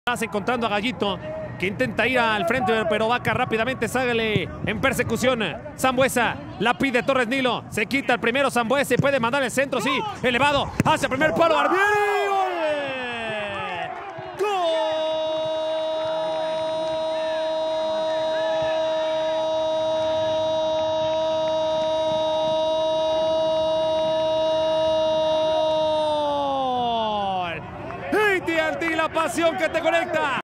Estás encontrando a Gallito, que intenta ir al frente, pero Vaca rápidamente sale en persecución. Sambuesa la pide Torres Nilo. Se quita el primero Sambuesa y puede mandar el centro, sí. Elevado hacia el primer palo. Barbieri. ¡Gol! AT&T, la pasión que te conecta.